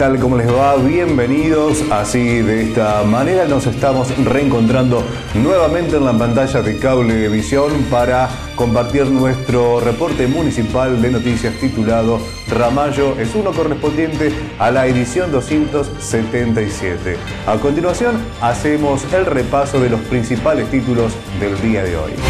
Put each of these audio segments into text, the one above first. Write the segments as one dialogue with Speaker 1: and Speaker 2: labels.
Speaker 1: tal? ¿Cómo les va? Bienvenidos. Así, de esta manera nos estamos reencontrando nuevamente en la pantalla de Cablevisión para compartir nuestro reporte municipal de noticias titulado Ramallo es uno, correspondiente a la edición 277. A continuación, hacemos el repaso de los principales títulos del día de hoy.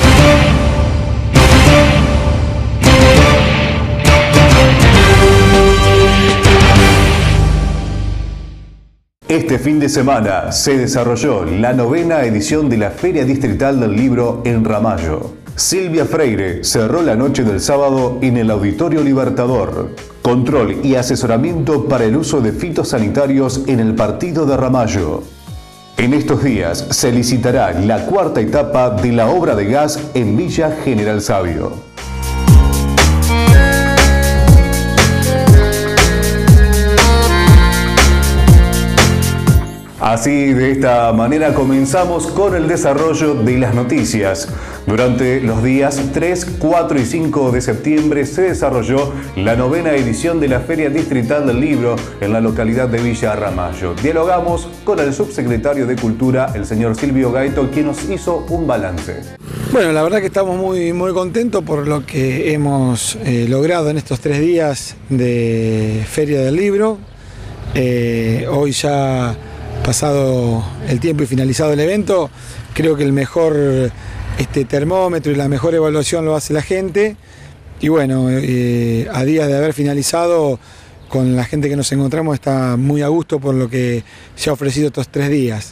Speaker 1: Este fin de semana se desarrolló la 9ª edición de la Feria Distrital del Libro en Ramallo. Silvia Freire cerró la noche del sábado en el Auditorio Libertador. Control y asesoramiento para el uso de fitosanitarios en el partido de Ramallo. En estos días se licitará la 4ª etapa de la obra de gas en Villa General Sabio. Así, de esta manera, comenzamos con el desarrollo de las noticias. Durante los días 3, 4 y 5 de septiembre se desarrolló la 9ª edición de la Feria Distrital del Libro en la localidad de Villa Ramallo. Dialogamos con el subsecretario de Cultura, el señor Silvio Gaito, quien nos hizo un balance.
Speaker 2: Bueno, la verdad que estamos muy contentos por lo que hemos logrado en estos 3 días de Feria del Libro. Hoy ya pasado el tiempo y finalizado el evento, creo que el mejor termómetro y la mejor evaluación lo hace la gente. Y bueno, a días de haber finalizado, con la gente que nos encontramos está muy a gusto por lo que se ha ofrecido estos 3 días.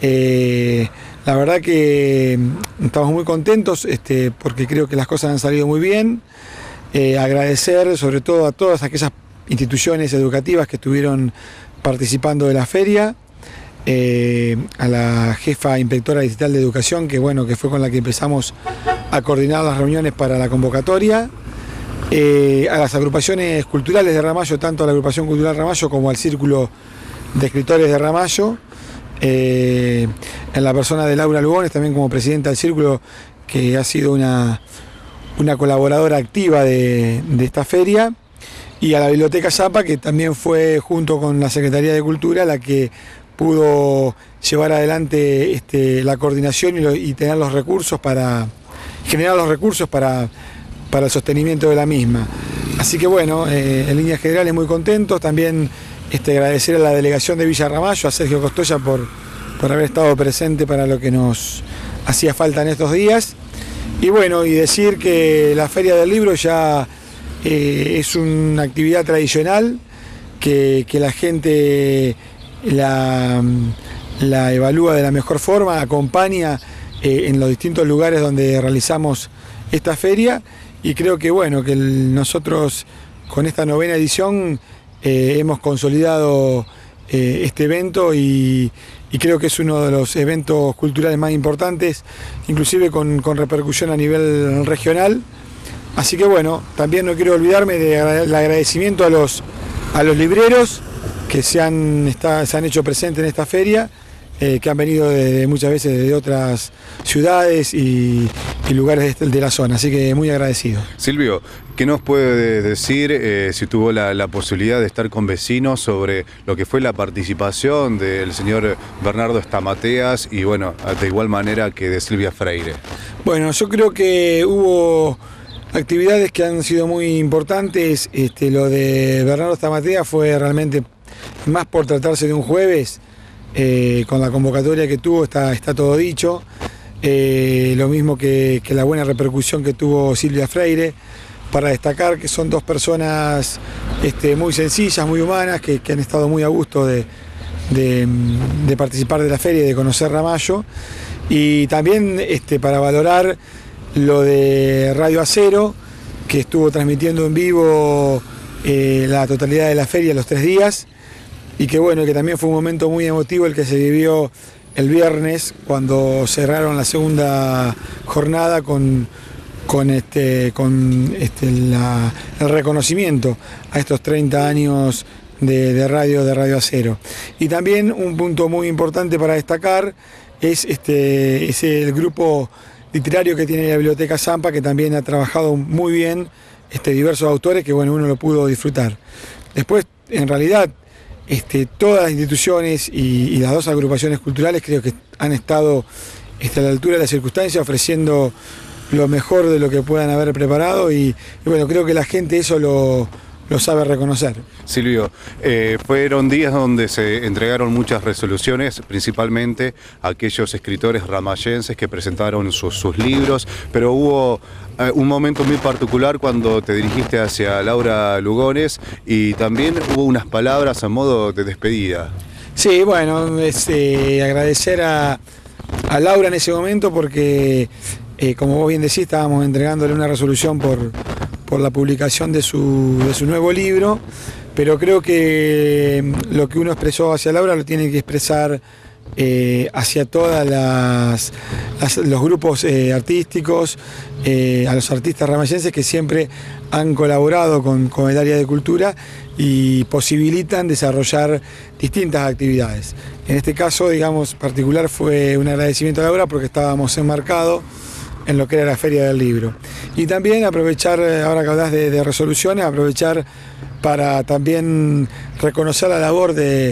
Speaker 2: La verdad que estamos muy contentos porque creo que las cosas han salido muy bien. Agradecer sobre todo a todas aquellas instituciones educativas que estuvieron participando de la feria. A la jefa inspectora distrital de educación, que fue con la que empezamos a coordinar las reuniones para la convocatoria, a las agrupaciones culturales de Ramallo, tanto a la agrupación cultural Ramallo como al círculo de escritores de Ramallo, en la persona de Laura Lugones, también como presidenta del círculo, que ha sido una colaboradora activa de esta feria, y a la Biblioteca Zapa, que también fue, junto con la Secretaría de Cultura, la que pudo llevar adelante la coordinación y tener los recursos generar los recursos para el sostenimiento de la misma. Así que bueno, en líneas generales muy contentos. También agradecer a la delegación de Villa Ramallo, a Sergio Costoya por haber estado presente para lo que nos hacía falta en estos días. Y bueno, y decir que la Feria del Libro ya es una actividad tradicional, que la gente la evalúa de la mejor forma, acompaña en los distintos lugares donde realizamos esta feria, y creo que que nosotros con esta 9ª edición hemos consolidado este evento y creo que es uno de los eventos culturales más importantes, inclusive con repercusión a nivel regional. Así que también no quiero olvidarme del agradecimiento a los libreros que se han hecho presentes en esta feria, que han venido muchas veces de otras ciudades y lugares de la zona, así que muy agradecido.
Speaker 1: Silvio, ¿qué nos puede decir si tuvo la posibilidad de estar con vecinos sobre lo que fue la participación del señor Bernardo Estamateas y de igual manera que de Silvia Freire?
Speaker 2: Bueno, yo creo que hubo actividades que han sido muy importantes. Lo de Bernardo Estamateas fue realmente más por tratarse de un jueves, con la convocatoria que tuvo está todo dicho. Lo mismo que la buena repercusión que tuvo Silvia Freire, para destacar que son 2 personas muy sencillas, muy humanas, que han estado muy a gusto de participar de la feria y de conocer Ramallo. Y también para valorar lo de Radio Acero, que estuvo transmitiendo en vivo la totalidad de la feria los 3 días, y que que también fue un momento muy emotivo el que se vivió el viernes, cuando cerraron la segunda jornada con el reconocimiento a estos 30 años de Radio Acero. Y también un punto muy importante para destacar es el grupo literario que tiene la Biblioteca Zapa, que también ha trabajado muy bien diversos autores que uno lo pudo disfrutar. Después, en realidad, todas las instituciones y las dos agrupaciones culturales creo que han estado a la altura de las circunstancias, ofreciendo lo mejor de lo que puedan haber preparado y bueno, creo que la gente eso lo sabe reconocer.
Speaker 1: Silvio, fueron días donde se entregaron muchas resoluciones, principalmente a aquellos escritores ramayenses que presentaron sus libros, pero hubo un momento muy particular cuando te dirigiste hacia Laura Lugones y también hubo unas palabras a modo de despedida.
Speaker 2: Sí, bueno, agradecer a Laura en ese momento porque, como vos bien decís, estábamos entregándole una resolución por la publicación de su nuevo libro, pero creo que lo que uno expresó hacia Laura lo tiene que expresar hacia todos los grupos artísticos, a los artistas ramayenses que siempre han colaborado con el área de cultura y posibilitan desarrollar distintas actividades. En este caso, digamos, particular fue un agradecimiento a Laura porque estábamos enmarcados en lo que era la Feria del Libro. Y también aprovechar, ahora que hablas de resoluciones, aprovechar para también reconocer la labor de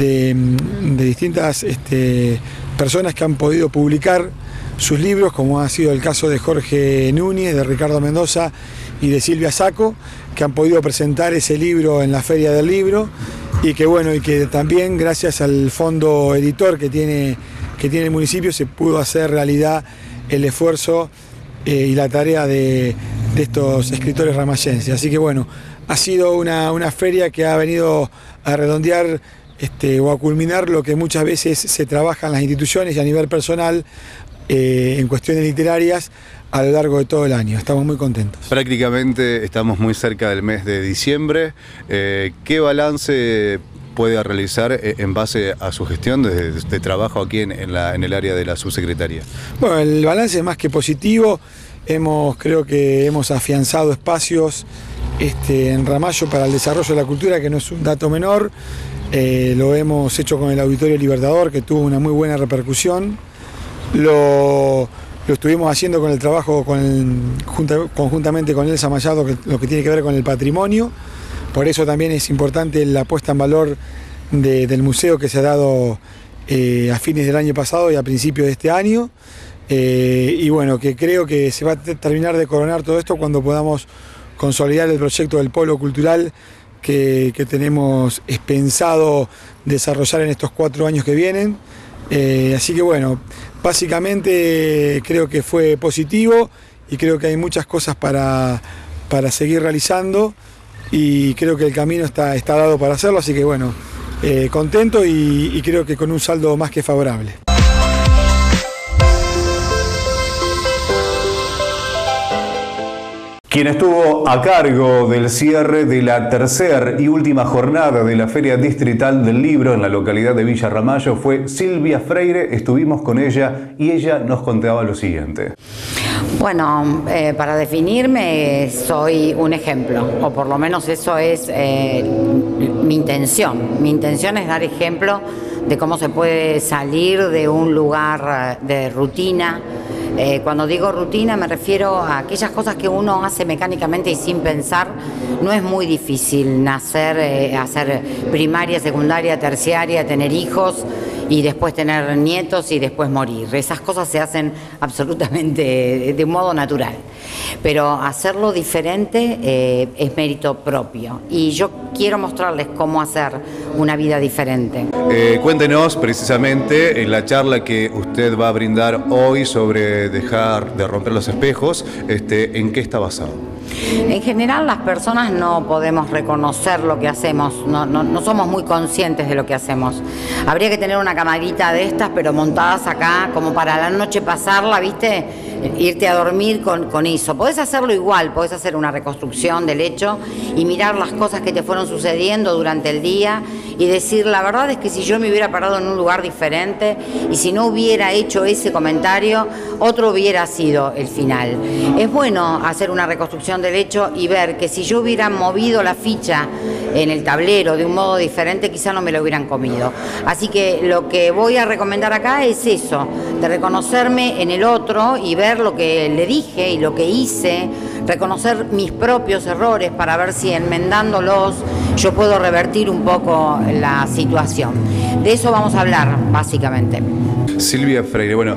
Speaker 2: distintas personas que han podido publicar sus libros, como ha sido el caso de Jorge Núñez, de Ricardo Mendoza y de Silvia Sacco, que han podido presentar ese libro en la Feria del Libro y que bueno, y que también gracias al fondo editor que tiene el municipio se pudo hacer realidad el esfuerzo y la tarea de estos escritores ramayenses. Así que bueno, ha sido una feria que ha venido a redondear o a culminar lo que muchas veces se trabaja en las instituciones y a nivel personal en cuestiones literarias a lo largo de todo el año. Estamos muy contentos.
Speaker 1: Prácticamente estamos muy cerca del mes de diciembre. ¿Qué balance puede realizar en base a su gestión de trabajo aquí en el área de la subsecretaría?
Speaker 2: Bueno, el balance es más que positivo. Creo que hemos afianzado espacios en Ramallo para el desarrollo de la cultura, que no es un dato menor. Lo hemos hecho con el Auditorio Libertador, que tuvo una muy buena repercusión. Lo estuvimos haciendo con el trabajo conjuntamente con Elsa Mayado, lo que tiene que ver con el patrimonio. Por eso también es importante la puesta en valor del museo que se ha dado a fines del año pasado y a principios de este año. Y bueno, que creo que se va a terminar de coronar todo esto cuando podamos consolidar el proyecto del polo cultural que tenemos pensado desarrollar en estos 4 años que vienen. Así que bueno, básicamente creo que fue positivo y creo que hay muchas cosas para seguir realizando y creo que el camino está dado para hacerlo, así que bueno, contento y creo que con un saldo más que favorable.
Speaker 1: Quien estuvo a cargo del cierre de la tercera y última jornada de la Feria Distrital del Libro en la localidad de Villa Ramallo fue Silvia Freire. Estuvimos con ella y ella nos contaba lo siguiente.
Speaker 3: Bueno, para definirme soy un ejemplo, o por lo menos eso es mi intención. Mi intención es dar ejemplo de cómo se puede salir de un lugar de rutina. Cuando digo rutina me refiero a aquellas cosas que uno hace mecánicamente y sin pensar. No es muy difícil nacer, hacer primaria, secundaria, terciaria, tener hijos y después tener nietos y después morir. Esas cosas se hacen absolutamente de un modo natural. Pero hacerlo diferente es mérito propio. Y yo quiero mostrarles cómo hacer una vida diferente.
Speaker 1: Cuéntenos precisamente en la charla que usted va a brindar hoy sobre dejar de romper los espejos, ¿en qué está basado?
Speaker 3: En general las personas no podemos reconocer lo que hacemos, no somos muy conscientes de lo que hacemos. Habría que tener una camarita de estas, pero montadas acá, como para la noche pasarla, ¿viste? Irte a dormir con eso. Podés hacerlo igual, podés hacer una reconstrucción del hecho y mirar las cosas que te fueron sucediendo durante el día y decir, la verdad es que si yo me hubiera parado en un lugar diferente y si no hubiera hecho ese comentario, otro hubiera sido el final. Es bueno hacer una reconstrucción del hecho y ver que si yo hubiera movido la ficha en el tablero de un modo diferente, quizá no me lo hubieran comido. Así que lo que voy a recomendar acá es eso, de reconocerme en el otro y ver lo que le dije y lo que hice, reconocer mis propios errores para ver si enmendándolos yo puedo revertir un poco la situación. De eso vamos a hablar, básicamente.
Speaker 1: Silvia Freire, bueno,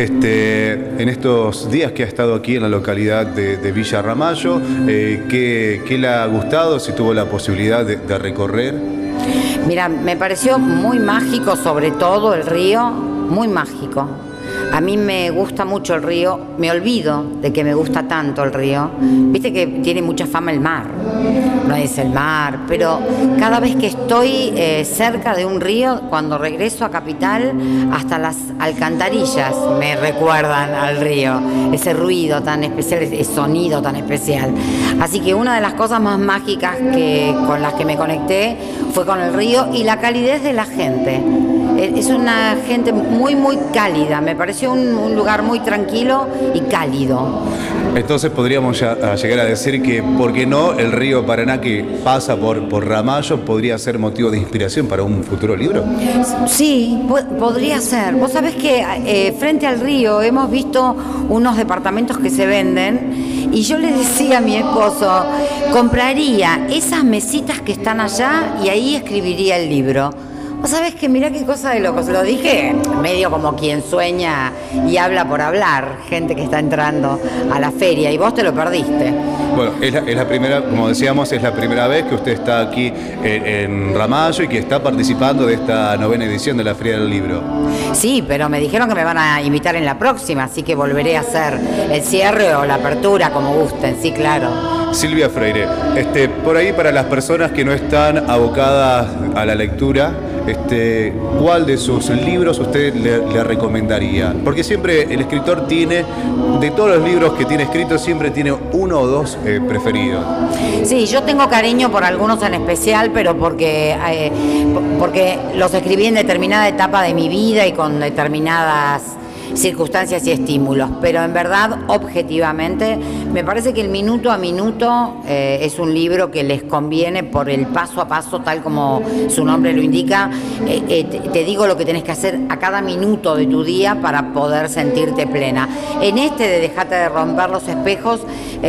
Speaker 1: en estos días que ha estado aquí en la localidad de Villa Ramallo, ¿qué le ha gustado? Si tuvo la posibilidad de recorrer.
Speaker 3: Mira, me pareció muy mágico, sobre todo el río, muy mágico. A mí me gusta mucho el río, me olvido de que me gusta tanto el río. Viste que tiene mucha fama el mar, no es el mar, pero cada vez que estoy cerca de un río, cuando regreso a Capital, hasta las alcantarillas me recuerdan al río, ese ruido tan especial, ese sonido tan especial. Así que una de las cosas más mágicas con las que me conecté fue con el río y la calidez de la gente. Es una gente muy, muy cálida, me pareció un lugar muy tranquilo y cálido.
Speaker 1: Entonces podríamos llegar a decir que, ¿por qué no el río Paraná que pasa por Ramallo podría ser motivo de inspiración para un futuro libro?
Speaker 3: Sí, podría ser. Vos sabés que frente al río hemos visto unos departamentos que se venden y yo le decía a mi esposo, compraría esas mesitas que están allá y ahí escribiría el libro. Vos sabés que mirá qué cosa de locos, lo dije medio como quien sueña y habla por hablar, gente que está entrando a la feria y vos te lo perdiste.
Speaker 1: Bueno, es la primera, como decíamos, es la primera vez que usted está aquí en Ramallo y que está participando de esta 9ª edición de la Feria del Libro.
Speaker 3: Sí, pero me dijeron que me van a invitar en la próxima, así que volveré a hacer el cierre o la apertura, como gusten, sí, claro.
Speaker 1: Silvia Freire, por ahí para las personas que no están abocadas a la lectura, ¿cuál de sus libros usted le recomendaría? Porque siempre el escritor tiene, de todos los libros que tiene escritos, siempre tiene uno o dos preferidos.
Speaker 3: Sí, yo tengo cariño por algunos en especial, pero porque los escribí en determinada etapa de mi vida y con determinadas circunstancias y estímulos, pero en verdad, objetivamente, me parece que el Minuto a Minuto es un libro que les conviene por el paso a paso, tal como su nombre lo indica. Te digo lo que tenés que hacer a cada minuto de tu día para poder sentirte plena. En de Dejate de romper los espejos,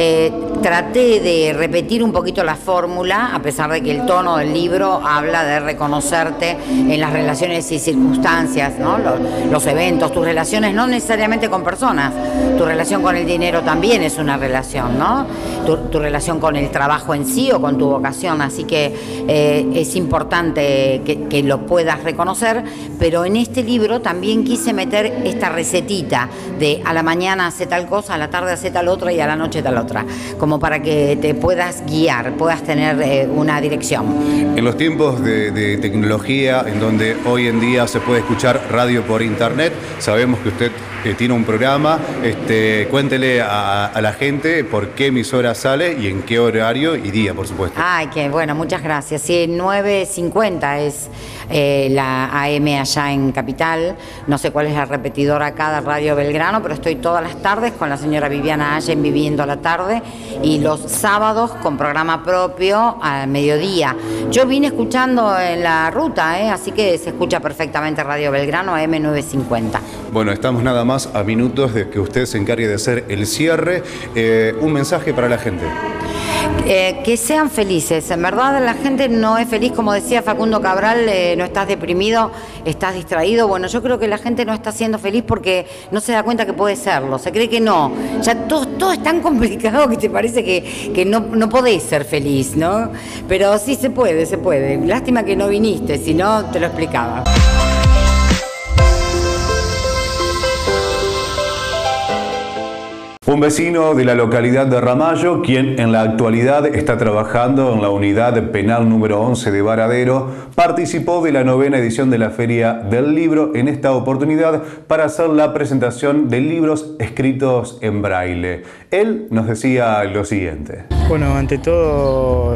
Speaker 3: traté de repetir un poquito la fórmula, a pesar de que el tono del libro habla de reconocerte en las relaciones y circunstancias, ¿no? Los eventos, tus relaciones, no necesariamente con personas, tu relación con el dinero también es una relación, ¿no? Tu relación con el trabajo en sí o con tu vocación, así que es importante que lo puedas reconocer, pero en este libro también quise meter esta recetita de a la mañana hace tal cosa, a la tarde hace tal otra y a la noche tal otra, como para que te puedas guiar, puedas tener una dirección.
Speaker 1: En los tiempos de tecnología, en donde hoy en día se puede escuchar radio por internet, sabemos que usted tiene un programa, cuéntele a la gente por qué emisora sale y en qué horario y día, por supuesto.
Speaker 3: Ay, qué bueno, muchas gracias. Sí, 9:50 es la AM allá en Capital, no sé cuál es la repetidora acá de Radio Belgrano, pero estoy todas las tardes con la señora Viviana Allen Viviendo la Tarde y los sábados con programa propio al mediodía. Yo vine escuchando en la ruta, así que se escucha perfectamente Radio Belgrano AM 9:50.
Speaker 1: Bueno, estamos nada más a minutos de que usted se encargue de hacer el cierre. Un mensaje para la gente.
Speaker 3: Que sean felices. En verdad la gente no es feliz, como decía Facundo Cabral, no estás deprimido, estás distraído. Bueno, yo creo que la gente no está siendo feliz porque no se da cuenta que puede serlo, se cree que no. Ya todo es tan complicado que te parece que no podés ser feliz, ¿no? Pero sí se puede, se puede. Lástima que no viniste, si no te lo explicaba.
Speaker 1: Un vecino de la localidad de Ramallo, quien en la actualidad está trabajando en la unidad penal número 11 de Varadero, participó de la 9ª edición de la Feria del Libro, en esta oportunidad para hacer la presentación de libros escritos en braille. Él nos decía lo siguiente.
Speaker 4: Bueno, ante todo,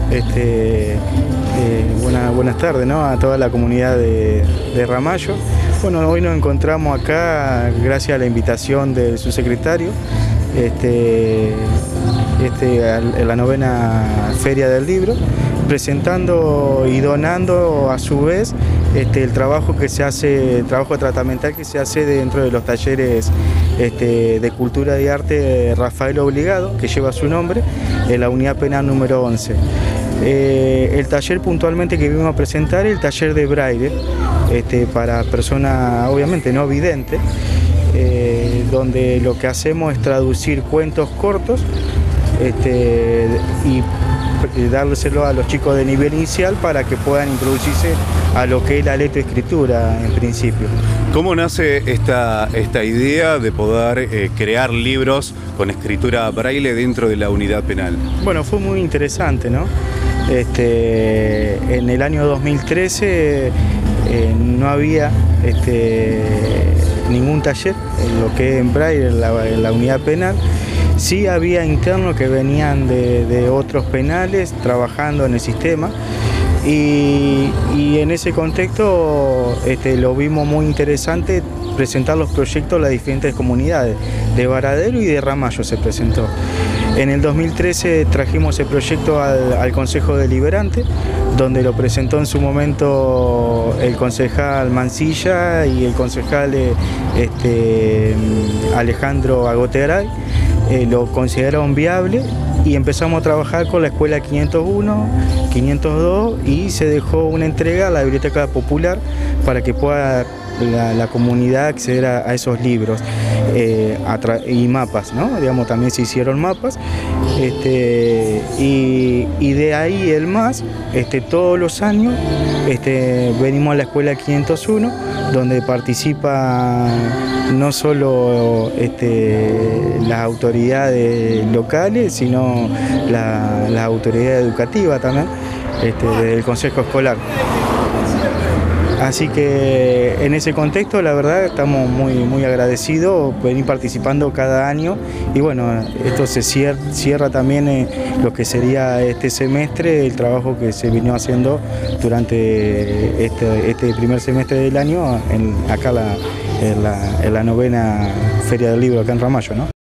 Speaker 4: buenas tardes, ¿no?, a toda la comunidad de Ramallo. Bueno, hoy nos encontramos acá gracias a la invitación del subsecretario a la 9ª Feria del Libro, presentando y donando a su vez el trabajo que se hace, el trabajo tratamental que se hace dentro de los talleres de cultura y arte Rafael Obligado, que lleva su nombre, en la unidad penal número 11. El taller puntualmente que vimos a presentar, el taller de braille, para personas obviamente no videntes, donde lo que hacemos es traducir cuentos cortos y dárselo a los chicos de nivel inicial para que puedan introducirse a lo que es la lectoescritura en principio.
Speaker 1: ¿Cómo nace esta idea de poder crear libros con escritura braille dentro de la unidad penal?
Speaker 4: Bueno, fue muy interesante, ¿no? En el año 2013 no había ningún taller en lo que es en braille en la unidad penal. Sí había internos que venían de otros penales trabajando en el sistema y en ese contexto lo vimos muy interesante presentar los proyectos a las diferentes comunidades. De Varadero y de Ramallo se presentó. En el 2013 trajimos el proyecto al Consejo Deliberante, donde lo presentó en su momento el concejal Mancilla y el concejal Alejandro Agotegaray. Lo consideraron viable y empezamos a trabajar con la escuela 501, 502 y se dejó una entrega a la Biblioteca Popular para que pueda la comunidad acceder a esos libros y mapas, ¿no? Digamos, también se hicieron mapas y de ahí el más, todos los años venimos a la escuela 501 donde participan no solo las autoridades locales, sino las autoridades educativas también, del Consejo Escolar. Así que en ese contexto la verdad estamos muy agradecidos por venir participando cada año y bueno, esto se cierra también lo que sería este semestre, el trabajo que se vino haciendo durante este primer semestre del año acá en la 9ª Feria del Libro acá en Ramallo, ¿no?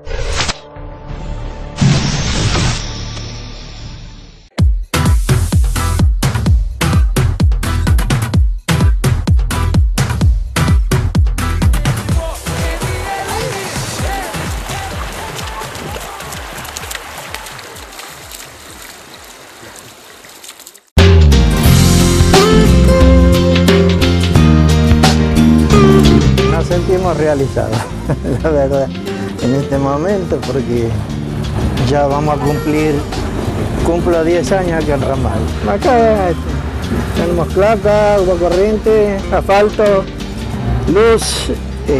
Speaker 5: Sentimos realizados, la verdad, en este momento, porque ya vamos a cumplo 10 años aquí en Ramallo. Acá tenemos placa, agua corriente, asfalto, luz,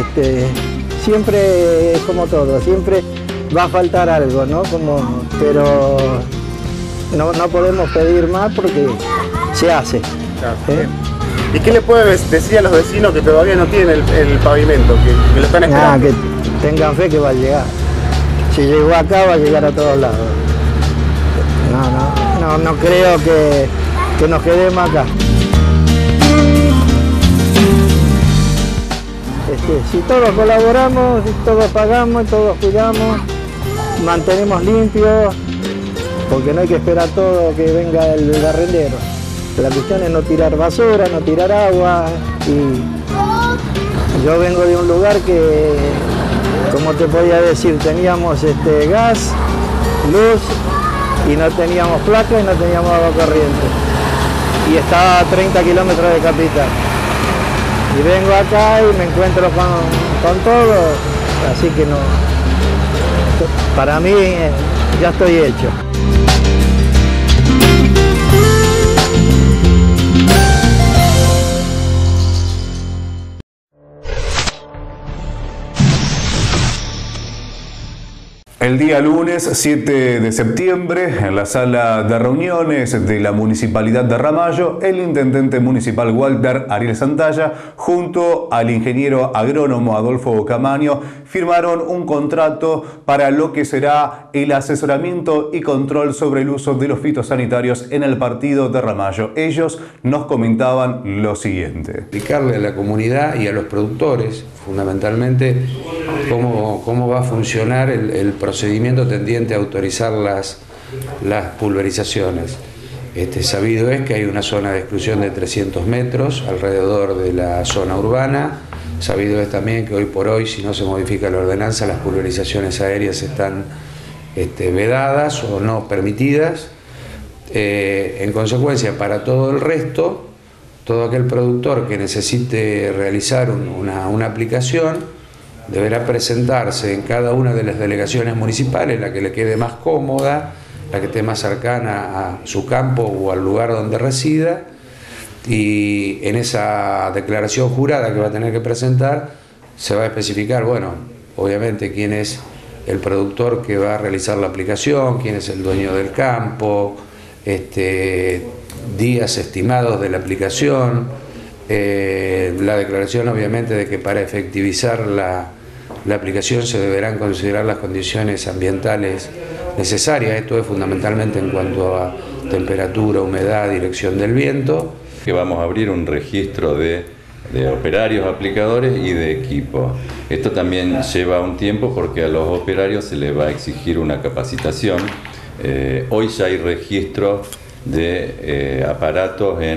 Speaker 5: siempre es como todo, siempre va a faltar algo, ¿no? Pero no podemos pedir más porque se hace.
Speaker 6: ¿Y qué le puedes decir a los vecinos que todavía no tienen el pavimento, que lo están esperando?
Speaker 5: Que tengan fe que va a llegar. Si llegó acá, va a llegar a todos lados. No creo que nos quedemos acá. Si todos colaboramos, si todos pagamos, todos cuidamos, mantenemos limpios, porque no hay que esperar todo que venga el arrendero. La cuestión es no tirar basura, no tirar agua. Y yo vengo de un lugar que, como te podía decir, teníamos gas, luz y no teníamos placa y no teníamos agua corriente. Y estaba a 30 kilómetros de capital. Y vengo acá y me encuentro con todo, así que no, para mí ya estoy hecho.
Speaker 1: El día lunes 7 de septiembre, en la sala de reuniones de la Municipalidad de Ramallo, el intendente municipal Walter Ariel Santalla, junto al ingeniero agrónomo Adolfo Camaño, firmaron un contrato para lo que será el asesoramiento y control sobre el uso de los fitosanitarios en el partido de Ramallo. Ellos nos comentaban lo siguiente.
Speaker 7: Explicarle a la comunidad y a los productores, fundamentalmente, cómo va a funcionar el procedimiento tendiente a autorizar las pulverizaciones. Sabido es que hay una zona de exclusión de 300 metros alrededor de la zona urbana. Sabido es también que hoy por hoy, si no se modifica la ordenanza, las pulverizaciones aéreas están vedadas o no permitidas. En consecuencia, para todo el resto, todo aquel productor que necesite realizar una aplicación deberá presentarse en cada una de las delegaciones municipales, la que le quede más cómoda, la que esté más cercana a su campo o al lugar donde resida, y en esa declaración jurada que va a tener que presentar se va a especificar, bueno, obviamente quién es el productor que va a realizar la aplicación, quién es el dueño del campo, días estimados de la aplicación, la declaración obviamente de que para efectivizar la aplicación se deberán considerar las condiciones ambientales necesarias. Esto es fundamentalmente en cuanto a temperatura, humedad, dirección del viento.
Speaker 8: Que vamos a abrir un registro de operarios, aplicadores y de equipo. Esto también lleva un tiempo porque a los operarios se les va a exigir una capacitación. Hoy ya hay registro de aparatos o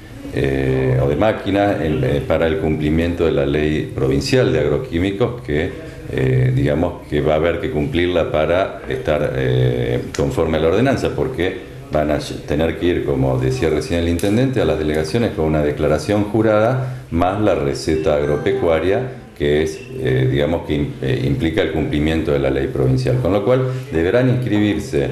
Speaker 8: de máquinas para el cumplimiento de la ley provincial de agroquímicos que digamos que va a haber que cumplirla para estar conforme a la ordenanza, porque van a tener que ir, como decía recién el intendente, a las delegaciones con una declaración jurada más la receta agropecuaria, que es, digamos, que implica el cumplimiento de la ley provincial. Con lo cual deberán inscribirse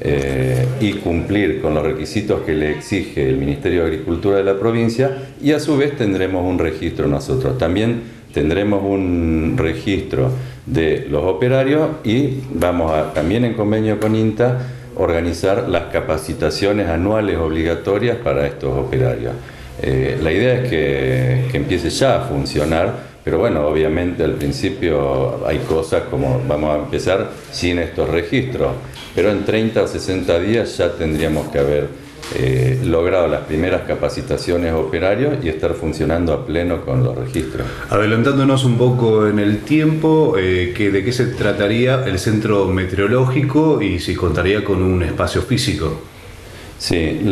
Speaker 8: y cumplir con los requisitos que le exige el Ministerio de Agricultura de la provincia, y a su vez tendremos un registro nosotros. También tendremos un registro de los operarios y vamos a, también en convenio con INTA, organizar las capacitaciones anuales obligatorias para estos operarios. La idea es que empiece ya a funcionar, pero bueno, obviamente al principio hay cosas como vamos a empezar sin estos registros, pero en 30 o 60 días ya tendríamos que haber logrado las primeras capacitaciones operarios y estar funcionando a pleno con los registros.
Speaker 1: Adelantándonos un poco en el tiempo, ¿de qué se trataría el centro meteorológico y si contaría con un espacio físico?
Speaker 8: Sí,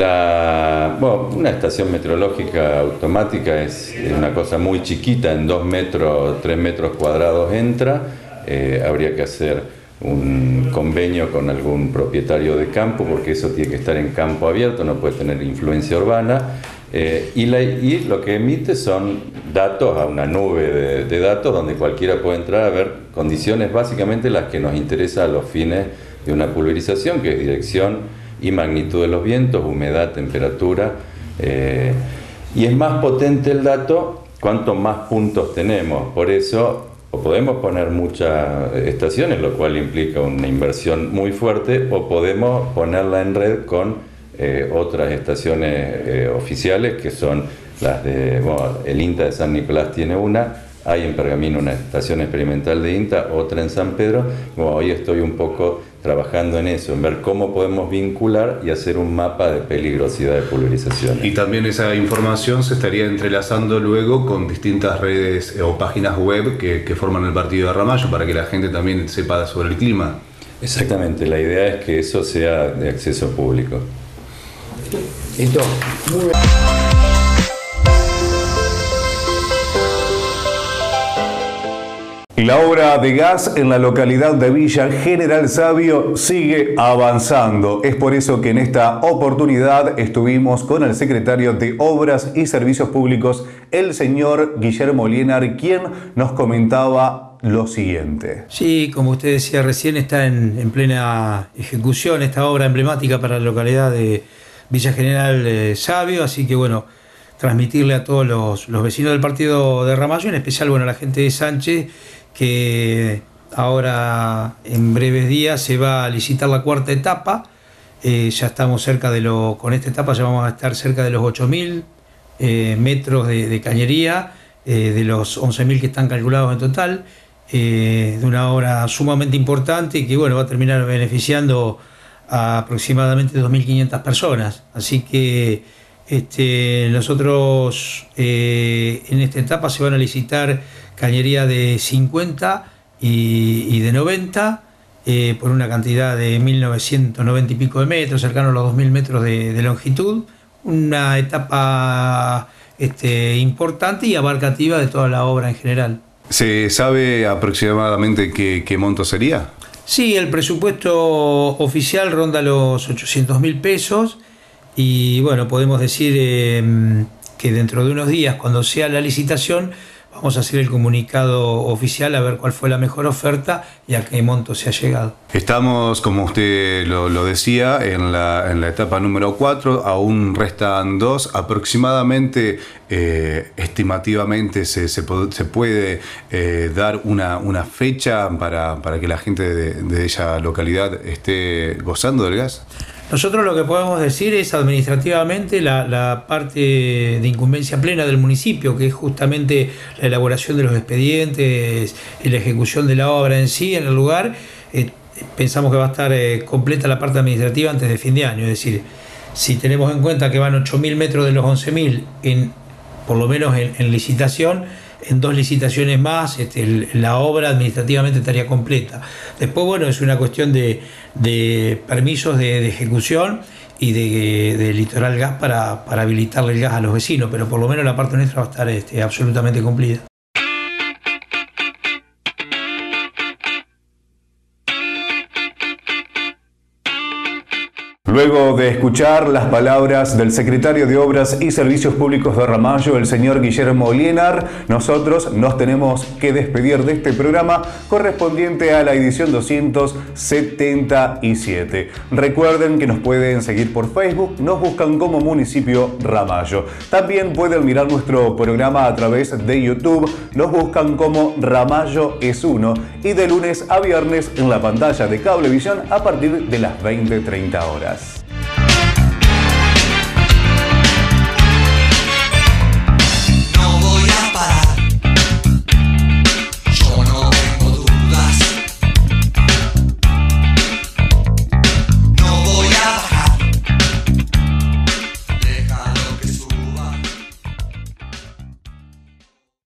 Speaker 8: una estación meteorológica automática es una cosa muy chiquita, en 2 metros, 3 metros cuadrados entra. Habría que hacer un convenio con algún propietario de campo, porque eso tiene que estar en campo abierto, no puede tener influencia urbana, y lo que emite son datos a una nube de datos donde cualquiera puede entrar a ver condiciones, básicamente las que nos interesan a los fines de una pulverización, que es dirección y magnitud de los vientos, humedad, temperatura, y es más potente el dato cuanto más puntos tenemos. Por eso o podemos poner muchas estaciones, lo cual implica una inversión muy fuerte, o podemos ponerla en red con otras estaciones oficiales, que son las de, el INTA de San Nicolás tiene una, hay en Pergamino una estación experimental de INTA, otra en San Pedro. Hoy estoy un poco trabajando en eso, en ver cómo podemos vincular y hacer un mapa de peligrosidad de pulverización.
Speaker 1: Y también esa información se estaría entrelazando luego con distintas redes o páginas web que forman el partido de Ramallo, para que la gente también sepa sobre el clima.
Speaker 8: Exactamente, la idea es que eso sea de acceso público.
Speaker 7: Listo. Muy bien.
Speaker 1: La obra de gas en la localidad de Villa General Sabio sigue avanzando. Es por eso que en esta oportunidad estuvimos con el secretario de Obras y Servicios Públicos, el señor Guillermo Lienar, quien nos comentaba lo siguiente.
Speaker 9: Sí, como usted decía recién, está en plena ejecución esta obra emblemática para la localidad de Villa General Sabio, así que bueno, transmitirle a todos los vecinos del partido de Ramallo, en especial a la gente de Sánchez, que ahora en breves días se va a licitar la 4ª etapa. Ya estamos cerca con esta etapa ya vamos a estar cerca de los 8.000 metros de cañería, de los 11.000 que están calculados en total, de una obra sumamente importante que va a terminar beneficiando a aproximadamente 2.500 personas. Así que nosotros en esta etapa se van a licitar cañería de 50 y de 90, por una cantidad de 1990 y pico de metros, cercano a los 2000 metros de longitud. Una etapa importante y abarcativa de toda la obra en general.
Speaker 1: ¿Se sabe aproximadamente qué monto sería?
Speaker 9: Sí, el presupuesto oficial ronda los 800.000 pesos y bueno, podemos decir que dentro de unos días, cuando sea la licitación, vamos a hacer el comunicado oficial a ver cuál fue la mejor oferta y a qué monto se ha llegado.
Speaker 1: Estamos, como usted lo decía, en la etapa número 4, aún restan 2. Aproximadamente, estimativamente, se puede dar una fecha para que la gente de esa localidad esté gozando del gas.
Speaker 9: Nosotros lo que podemos decir es administrativamente la parte de incumbencia plena del municipio, que es justamente la elaboración de los expedientes y la ejecución de la obra en sí en el lugar. Pensamos que va a estar completa la parte administrativa antes de fin de año. Es decir, si tenemos en cuenta que van 8.000 metros de los 11.000, por lo menos en licitación, en 2 licitaciones más, la obra administrativamente estaría completa. Después, bueno, es una cuestión de permisos de ejecución y de Litoral Gas para habilitarle el gas a los vecinos, pero por lo menos la parte nuestra va a estar absolutamente cumplida.
Speaker 1: Luego de escuchar las palabras del secretario de Obras y Servicios Públicos de Ramallo, el señor Guillermo Lienar, nosotros nos tenemos que despedir de este programa correspondiente a la edición 277. Recuerden que nos pueden seguir por Facebook, nos buscan como Municipio Ramallo. También pueden mirar nuestro programa a través de YouTube, nos buscan como Ramallo es uno, y de lunes a viernes en la pantalla de Cablevisión a partir de las 20:30 horas.